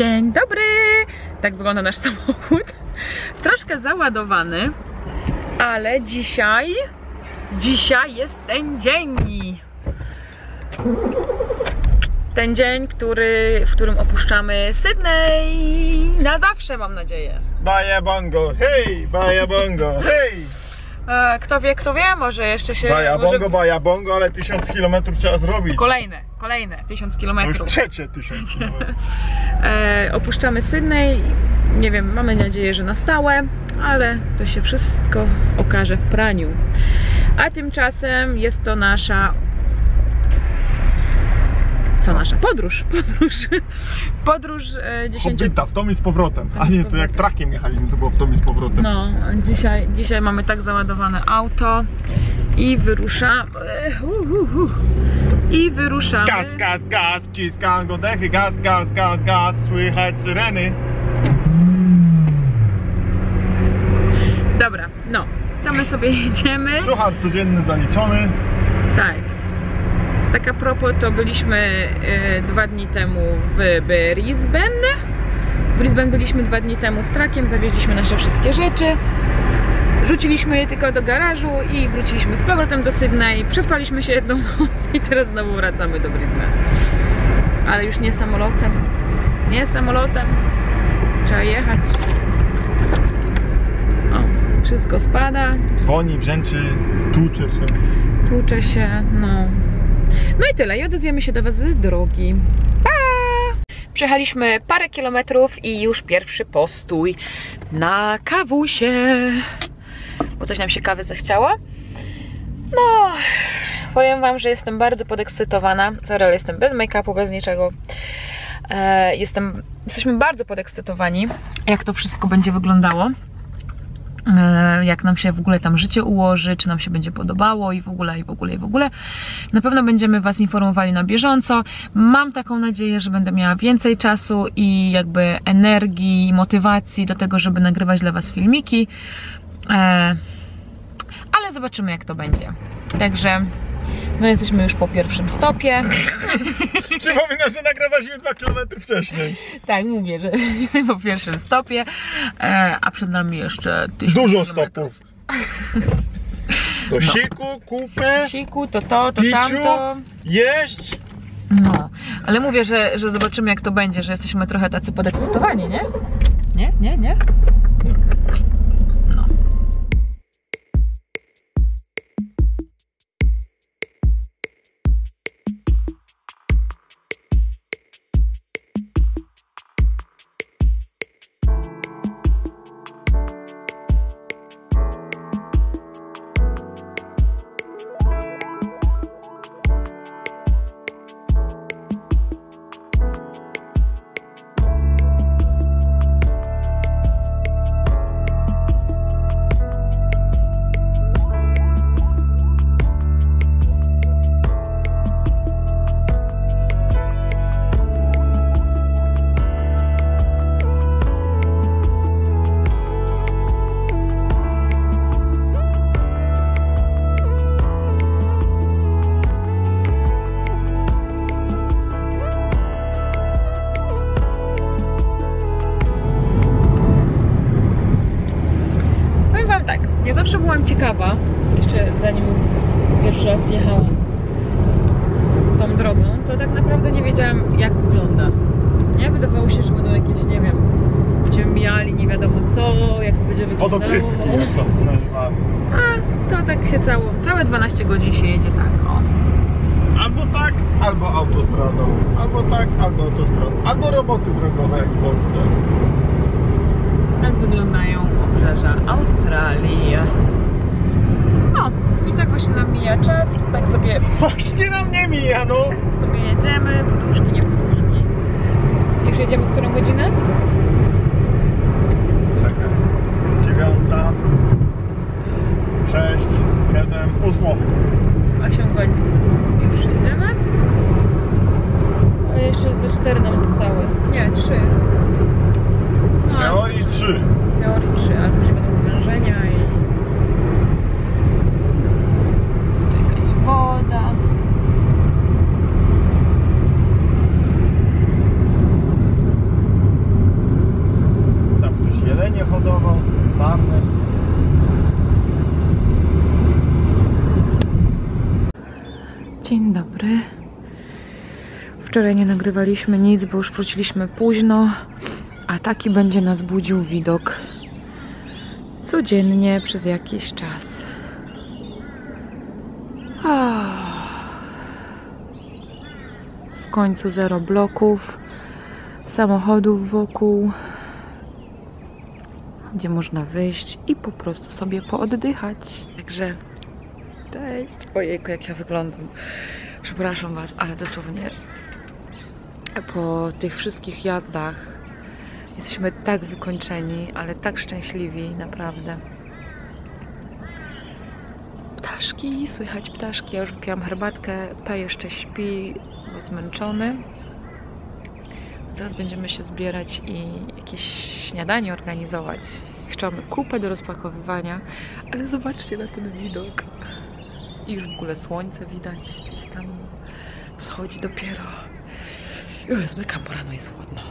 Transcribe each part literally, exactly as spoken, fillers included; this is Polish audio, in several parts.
Dzień dobry! Tak wygląda nasz samochód. Troszkę załadowany, ale dzisiaj, dzisiaj jest ten dzień. Ten dzień, który, w którym opuszczamy Sydney. Na zawsze, mam nadzieję. Baja bongo, hej! Baja bongo, hej! E, kto wie, kto wie, może jeszcze się... Baja może... bongo, baja bongo, ale tysiąc kilometrów trzeba zrobić. Kolejne, kolejne, tysiąc kilometrów. Już trzecie tysiąc kilometrów. e, opuszczamy Sydney. Nie wiem, mamy nadzieję, że na stałe, ale to się wszystko okaże w praniu. A tymczasem jest to nasza... Co nasza? Podróż, podróż. Podróż e, dziesięcio... Hobbita, w tom i z powrotem. Tam A nie, z to powrotem. jak trakiem jechali, to było w tom i z powrotem. No, dzisiaj, dzisiaj mamy tak załadowane auto i wyruszamy. Uh, uh, uh. I wyruszamy. Gaz, gaz, gaz, wciskam oddechy, gaz, gaz, gaz, gaz, słychać syreny. Dobra, no, to my sobie jedziemy. Suchar codzienny zaliczony. Tak. Tak a propos, to byliśmy y, dwa dni temu w Brisbane. W Brisbane byliśmy dwa dni temu z trakiem, zawieźliśmy nasze wszystkie rzeczy. Rzuciliśmy je tylko do garażu i wróciliśmy z powrotem do Sydney. Przespaliśmy się jedną noc i teraz znowu wracamy do Brisbane. Ale już nie samolotem. Nie samolotem. Trzeba jechać. O, wszystko spada. Dzwoni, brzęczy, tłucze się. Tłucze się, no. No i tyle, i odezwiemy się do was z drogi. Pa! Przejechaliśmy parę kilometrów i już pierwszy postój na kawusie. Bo coś nam się kawy zachciało. No, powiem wam, że jestem bardzo podekscytowana. Sorry, ale jestem bez make-upu, bez niczego. E, jestem, jesteśmy bardzo podekscytowani, jak to wszystko będzie wyglądało. Jak nam się w ogóle tam życie ułoży, czy nam się będzie podobało i w ogóle, i w ogóle, i w ogóle. Na pewno będziemy was informowali na bieżąco. Mam taką nadzieję, że będę miała więcej czasu i jakby energii i motywacji do tego, żeby nagrywać dla was filmiki. Ale zobaczymy, jak to będzie. Także my jesteśmy już po pierwszym stopie. Przypomina, że nagrywaliśmy dwa kilometry wcześniej. Tak, mówię, że po pierwszym stopie, a przed nami jeszcze tysiąc Dużo kilometrów. stopów. To No. siku, kupę, Siku, to to, to piciu, tamto. jeść. No, ale mówię, że, że zobaczymy, jak to będzie, że jesteśmy trochę tacy podekscytowani, nie? Nie, nie, nie? No. Ja zawsze byłam ciekawa, jeszcze zanim pierwszy raz jechałam tą drogą, to tak naprawdę nie wiedziałam, jak wygląda. Nie? Wydawało się, że będą jakieś, nie wiem, będziemy mijali nie wiadomo co, jak to będzie wyglądało. Wodotryski, jak to nazywamy. A to tak się cało, całe dwanaście godzin się jedzie tak, o. Albo tak, albo autostradą. Albo tak, albo autostradą. Albo roboty drogowe, jak w Polsce. Tak wyglądają obrzeża Australii. No i tak właśnie nam mija czas, tak sobie... Właśnie nam nie mija, no! sobie jedziemy, poduszki, nie poduszki. Już jedziemy którą godzinę? Czekaj. Dziewiąta. Sześć, siedem, ósmo. osiem godzin. Już jedziemy. A jeszcze ze cztery nam zostały. Nie, trzy. W teorii trzy. W teorii trzy, ale później będą zwężenia i... jakaś woda. Wczoraj nie nagrywaliśmy nic, bo już wróciliśmy późno, a taki będzie nas budził widok codziennie przez jakiś czas. W końcu zero bloków, samochodów wokół, gdzie można wyjść i po prostu sobie pooddychać. Także cześć. Ojejku, jak ja wyglądam. Przepraszam was, ale dosłownie po tych wszystkich jazdach jesteśmy tak wykończeni, ale tak szczęśliwi, naprawdę. Ptaszki, słychać ptaszki. Ja już wypiłam herbatkę, P jeszcze śpi, bo zmęczony. Zaraz będziemy się zbierać i jakieś śniadanie organizować. Jeszcze mamy kupę do rozpakowywania, ale zobaczcie na ten widok. I już w ogóle słońce widać, gdzieś tam wschodzi dopiero. Już zmykam, po rano jest chłodno.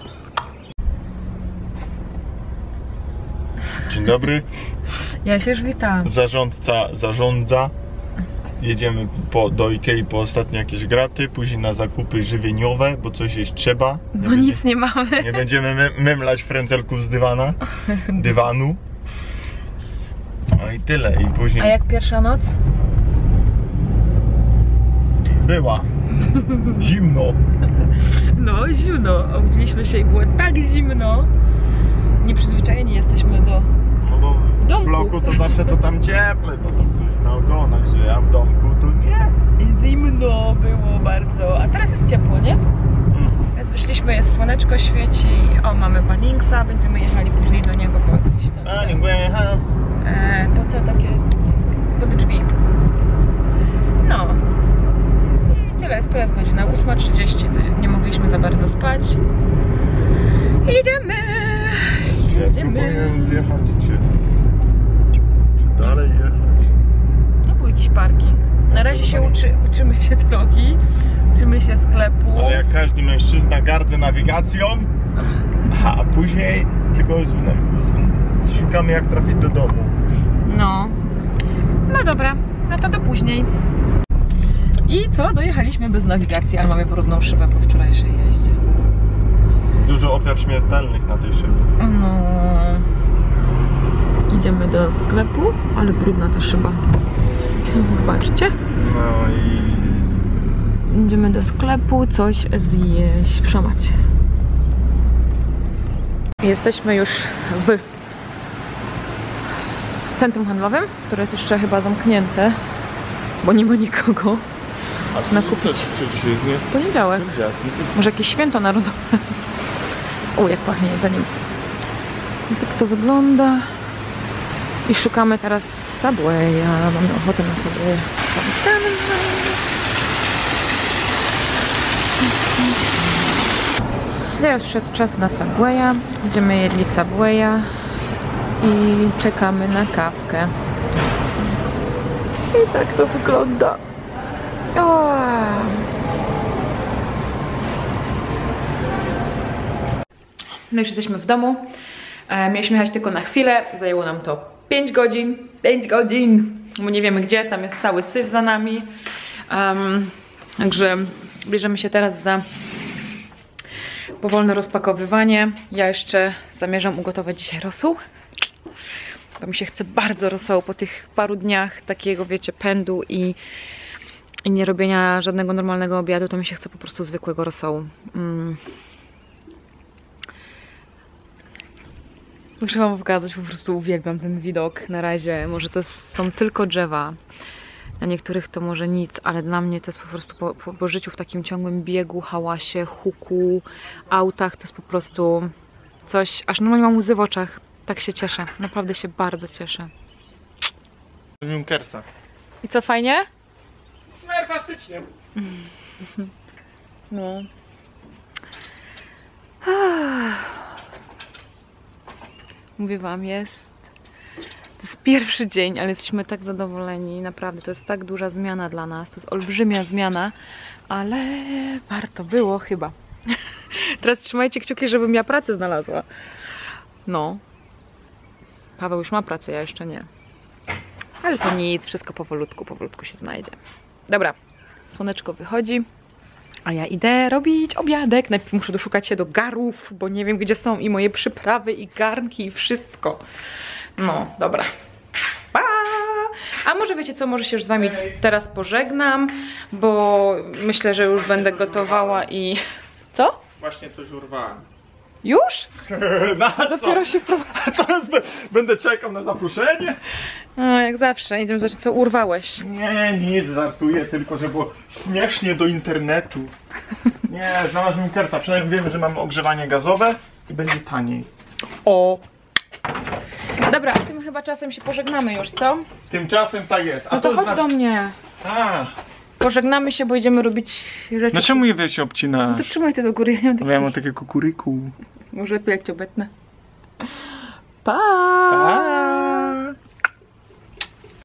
Dzień dobry. Ja się już witam. Zarządca zarządza. Jedziemy po, do Ikei po ostatnie jakieś graty, później na zakupy żywieniowe, bo coś jeść trzeba. Nie bo będzie, nic nie mamy. Nie będziemy my, mymlać frędzelków z dywana, dywanu. No i tyle. I później... A jak pierwsza noc? Była. Zimno. No, zimno. Obudziliśmy się i było tak zimno. Nieprzyzwyczajeni jesteśmy do No bo w domku. bloku to zawsze to tam cieplej, bo to na ogonach, że ja w domku to nie. Zimno było bardzo, a teraz jest ciepło, nie? Więc wyszliśmy, jest słoneczko, świeci. O, mamy Banningsa, będziemy jechali później do niego po jakieś tam, e, po te takie pod drzwi. No i tyle, jest, która jest godzina ósma trzydzieści, nie mogliśmy za bardzo spać. Jedziemy! Ja próbuję zjechać, czy, czy dalej jechać? To był jakiś parking. Na razie się uczy, uczymy się drogi, uczymy się sklepu. Ale jak każdy mężczyzna gardzę nawigacją, a później tylko z, z, szukamy jak trafić do domu. No. No dobra, no to do później. I co? Dojechaliśmy bez nawigacji, ale mamy brudną szybę po wczorajszej jeździe. Dużo ofiar śmiertelnych na tej szybie. No. Idziemy do sklepu, ale brudna ta szyba. Zobaczcie. No i... Idziemy do sklepu coś zjeść w Szamacie. Jesteśmy już w centrum handlowym, które jest jeszcze chyba zamknięte, bo nie ma nikogo. A na kupić. Co dzisiaj jest, nie? Poniedziałek. Może jakieś święto narodowe. O, jak pachnie jedzeniem. I tak to wygląda. I szukamy teraz Subwaya. Mamy ochotę na Subwaya. Teraz przyszedł czas na Subwaya. Będziemy jedli Subwaya i czekamy na kawkę. I tak to wygląda. O! No już jesteśmy w domu. E, mieliśmy jechać tylko na chwilę. Zajęło nam to pięć godzin. pięć godzin! Bo nie wiemy gdzie, tam jest cały syf za nami. Um, także bierzemy się teraz za powolne rozpakowywanie. Ja jeszcze zamierzam ugotować dzisiaj rosół. Bo mi się chce bardzo rosołu po tych paru dniach takiego, wiecie, pędu i, i nie robienia żadnego normalnego obiadu, to mi się chce po prostu zwykłego rosołu. Mm. Muszę wam pokazać, po prostu uwielbiam ten widok na razie. Może to są tylko drzewa, dla niektórych to może nic, ale dla mnie to jest po prostu po, po, po życiu w takim ciągłym biegu, hałasie, huku, autach, to jest po prostu coś, aż normalnie mam łzy w oczach. Tak się cieszę, naprawdę się bardzo cieszę. Junkersa. I co, fajnie? Fantastycznie. No. Mówię wam, jest... To jest pierwszy dzień, ale jesteśmy tak zadowoleni. Naprawdę, to jest tak duża zmiana dla nas. To jest olbrzymia zmiana, ale warto było chyba. Teraz trzymajcie kciuki, żebym ja pracę znalazła. No. Paweł już ma pracę, ja jeszcze nie. Ale to nic, wszystko powolutku, powolutku się znajdzie. Dobra, słoneczko wychodzi. A ja idę robić obiadek. Najpierw muszę doszukać się do garów, bo nie wiem, gdzie są i moje przyprawy, i garnki, i wszystko. No, dobra. Pa! A może wiecie co, może się już z wami teraz pożegnam, bo myślę, że już będę gotowała i... Co? Właśnie coś urwałem. Już? Na co? Dopiero się próbuję. Co? Będę czekał na zaproszenie? No, jak zawsze. Idziemy zobaczyć, co urwałeś. Nie, nic, żartuję, tylko że było śmiesznie do internetu. Nie, znalazłem Kersa. Przynajmniej wiemy, że mamy ogrzewanie gazowe i będzie taniej. O! Dobra, a tym chyba czasem się pożegnamy już, co? Tymczasem tak jest. A No to chodź znaczy- do mnie. A, Pożegnamy się, bo idziemy robić rzeczy. no czemu je wiesz No obcinasz? to trzymaj to do góry, ja nie mam Bo ja takiego... mam takie kukuryku. Może lepiej jak cię obetnę. Pa!